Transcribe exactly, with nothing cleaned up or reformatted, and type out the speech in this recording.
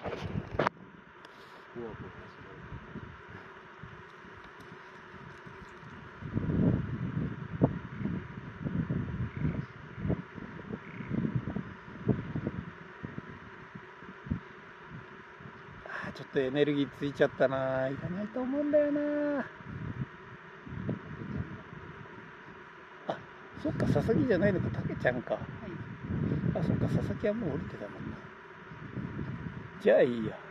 ちょっとエネルギーついちゃったな。いらないと思うんだよな。あ、そっか、佐々木じゃないのか、たけちゃんか。はい、あ、そっか、佐々木はもう降りてたもんな。じゃあいいや。